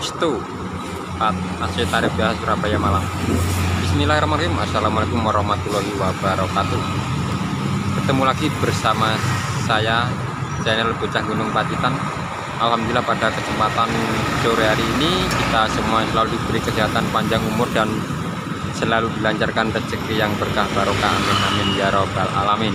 Restu AC Tarif Biasa Surabaya Malang. Bismillahirrahmanirrahim. Assalamualaikum warahmatullahi wabarakatuh. Ketemu lagi bersama saya, channel Bocah Gunung Pacitan. Alhamdulillah pada kesempatan sore hari ini kita semua selalu diberi kesehatan, panjang umur, dan selalu dilancarkan rezeki yang berkah barokah. Amin amin ya robbal alamin.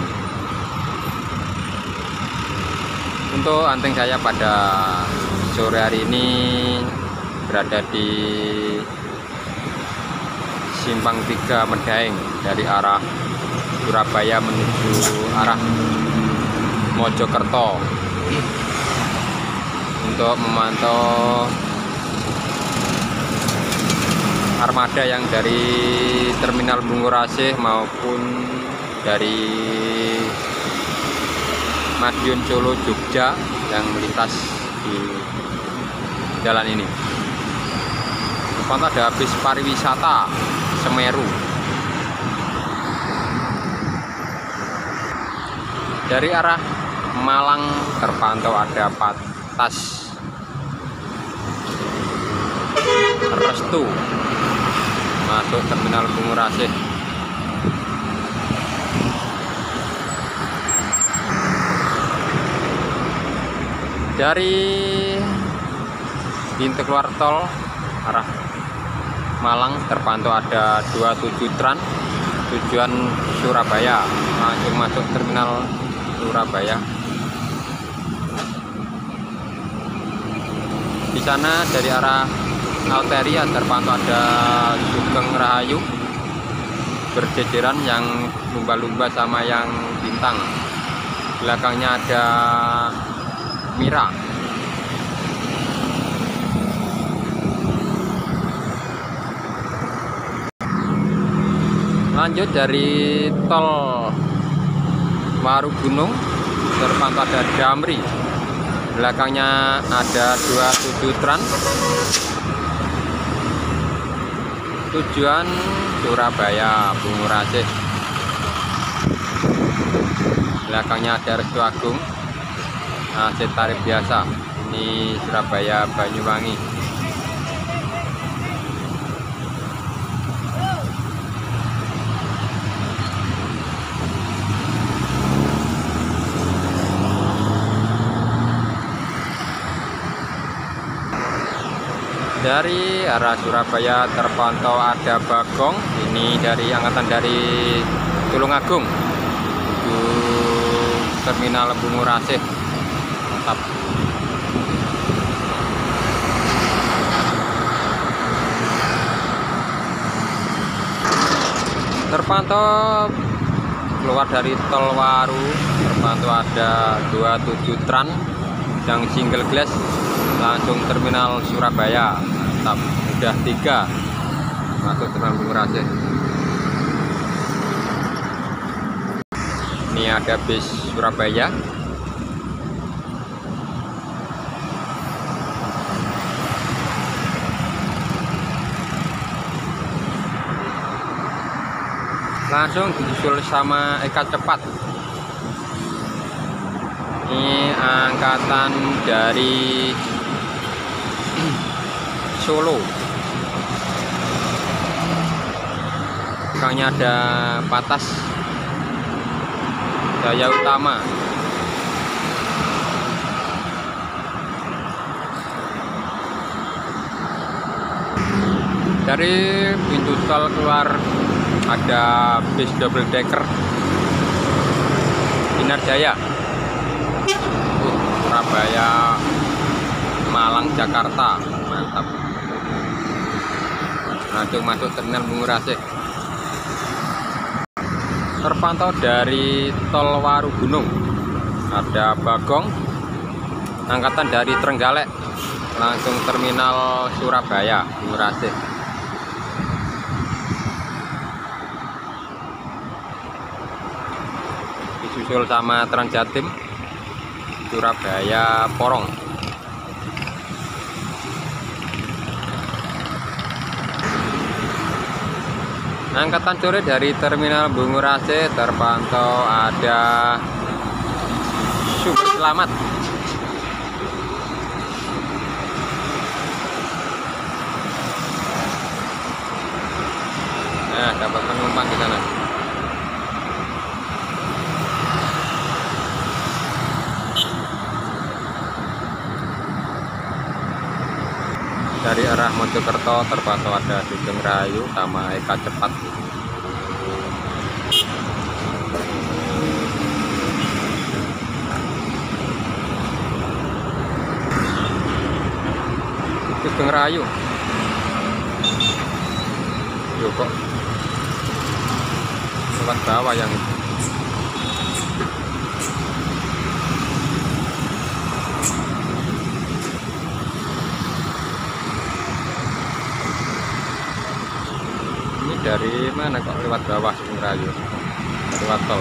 Untuk anting saya pada sore hari ini berada di Simpang 3 Medaeng dari arah Surabaya menuju arah Mojokerto untuk memantau armada yang dari Terminal Bungurasih maupun dari Madiun Solo Jogja yang melintas di jalan ini. Depan ada bis pariwisata Semeru. Dari arah Malang terpantau ada Patas Restu masuk Terminal Bungurasih. Dari pintu keluar tol arah Malang terpantau ada 27 Trans tujuan Surabaya, langsung masuk Terminal Surabaya. Di sana dari arah Alteria terpantau ada Sugeng Rahayu berjejeran, yang lumba-lumba sama yang bintang. Belakangnya ada Mira. Lanjut dari tol Warugunung terpantau ada Damri. Belakangnya ada 27 Trans tujuan Surabaya Bungurasih. Belakangnya ada Restu Agung AC Tarif Biasa, ini Surabaya Banyuwangi. Dari arah Surabaya terpantau ada Bagong, ini dari angkatan dari Tulungagung ke Terminal Bungurasih. Mantap. Terpantau keluar dari tol Waru terpantau ada 27 Trans yang single glass langsung Terminal Surabaya. Mantap, udah 3 masuk Terminal Bungurasih. Ini ada bis Surabaya. Langsung disusul sama Eka Cepat. Ini angkatan dari Solo. Belakangnya ada Patas Jaya Utama. Dari pintu tol keluar ada bis double decker Sinar Jaya Surabaya Malang Jakarta. Mantap, langsung masuk Terminal Bungurasih. Terpantau dari tol Warugunung ada Bagong angkatan dari Trenggalek langsung Terminal Surabaya Bungurasih. Disusul sama Transjatim Surabaya Porong. Angkatan sore dari Terminal Bungurasih terpantau ada Super Selamat. Dari arah Mojokerto terpantau ada Sugeng Rahayu sama Eka Cepat. Sugeng Rahayu. Yo kok lewat bawah yang itu. Ini dari mana kok lewat bawah Sugeng Rahayu? Lewat tol.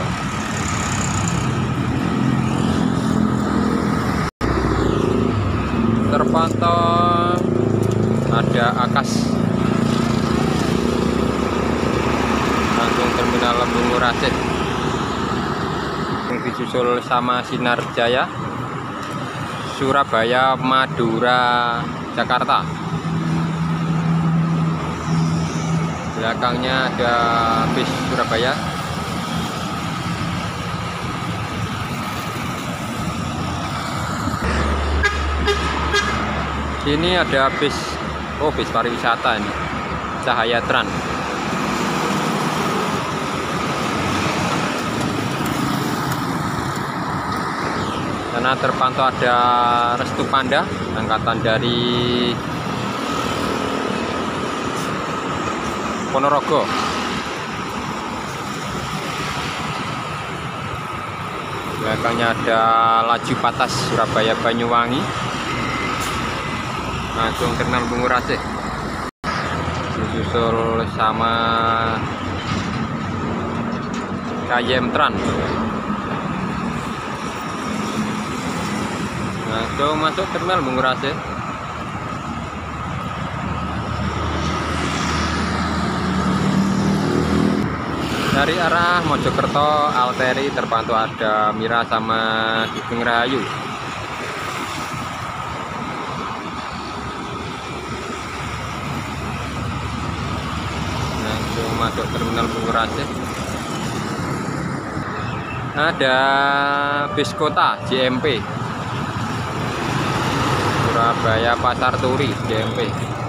Terpantau ada Akas langsung terminal Bungur Aceh, yang disusul sama Sinar Jaya, Surabaya, Madura, Jakarta. Belakangnya ada bis Surabaya. Ini ada bis, bis pariwisata ini, Cahaya Trans. Karena terpantau ada Restu Panda, angkatan dari Ponorogo. Belakangnya ada Laju Patas Surabaya Banyuwangi, langsung terminal Bungur Aceh, disusul sama KYM Trans. Langsung masuk terminal Bungur Aceh. Dari arah Mojokerto Alteri terpantau ada Mira sama Sugeng Rahayu. Langsung masuk terminal Bungur Aceh. Ada bis kota JMP Surabaya Pasar Turi JMP.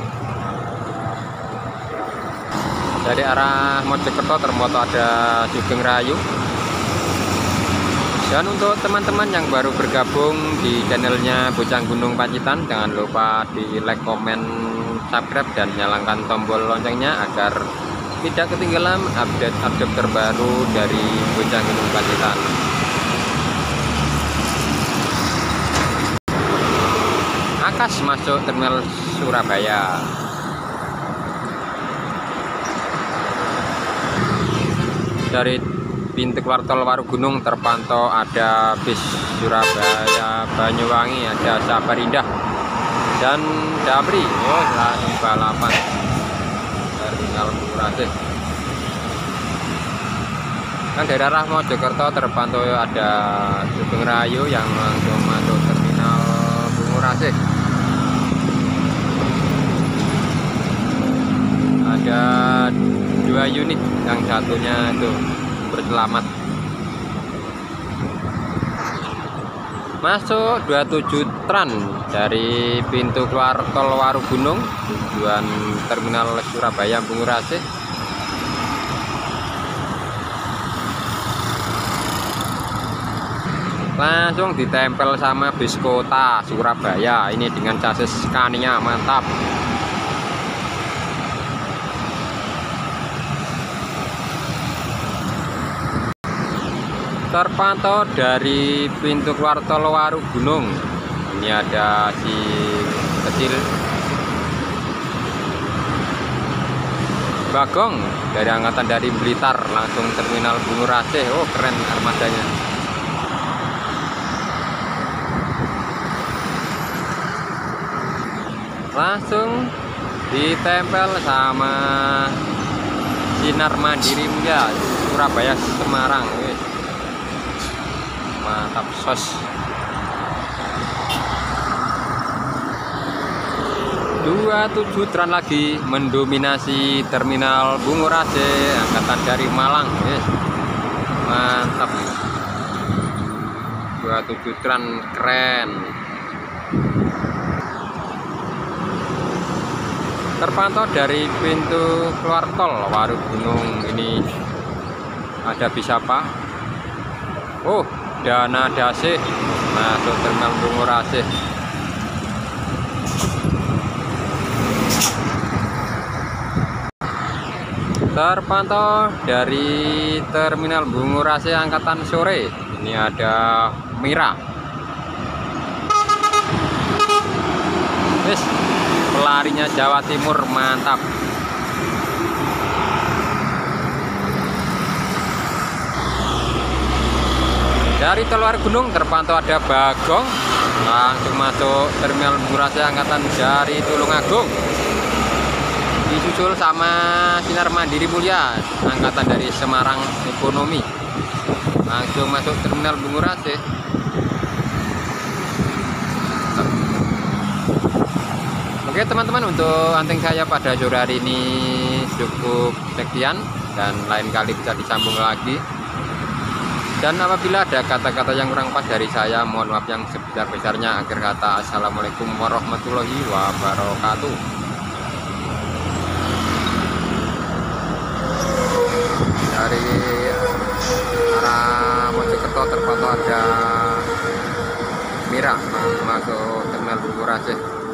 Dari arah Mojokerto terpantau ada Sugeng Rahayu. Dan untuk teman-teman yang baru bergabung di channelnya Bojang Gunung Pacitan, jangan lupa di like, komen, subscribe, dan nyalakan tombol loncengnya agar tidak ketinggalan update-update terbaru dari Bojang Gunung Pacitan. Akas masuk terminal Surabaya. Dari pintu keluar tol Warugunung terpantau ada bis Surabaya Banyuwangi, ada Samarinda dan Damri. Langsung balapan terminal Bungur Aceh. Kan dari arah Mojokerto terpantau ada Sugeng Rahayu yang langsung masuk terminal Bungur Aceh. Ada 2 unit, yang satunya itu berselamat. Masuk 27 Trans dari pintu keluar tol Warugunung tujuan terminal Surabaya Bungur Aceh. Langsung ditempel sama bis kota Surabaya ini dengan chassis Scania, mantap. Terpantau dari pintu keluar tol Warugunung. Ini ada si kecil Bagong dari angkatan dari Blitar, langsung terminal Bungur Aceh. Oh, keren armadanya. Langsung ditempel sama Sinar Mandiri Mulia Surabaya Semarang. Mantap sos. 27 Trans lagi mendominasi terminal Bungur Aceh, angkatan dari Malang. Mantap. 27 Trans keren. Terpantau dari pintu keluar tol Waru Gunung ini ada Bisapa. Oh, Dana Dasih masuk terminal Bungurasih. Terpantau dari terminal Bungurasih angkatan sore ini ada Mira. Wis, pelarinya Jawa Timur mantap. Dari Telur Gunung terpantau ada Bagong langsung masuk terminal Bungurasih angkatan dari Tulungagung, disusul sama Sinar Mandiri Mulia angkatan dari Semarang Ekonomi langsung masuk terminal Bungurasih. Oke teman-teman, untuk hunting saya pada sore hari ini cukup sekian, dan lain kali bisa disambung lagi. Dan apabila ada kata-kata yang kurang pas dari saya, mohon maaf yang sebesar-besarnya. Akhir kata, assalamualaikum warahmatullahi wabarakatuh. Dari arah Mojokerto terpantau ada Mira masuk terminal Bungurasih.